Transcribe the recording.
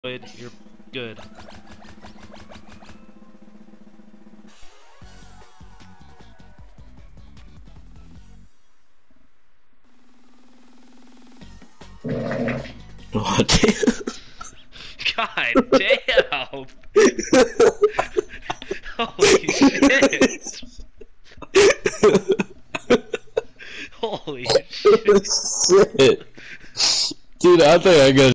You're good. Oh, damn. God damn! Holy shit! Holy shit! Shit. Dude, I think I got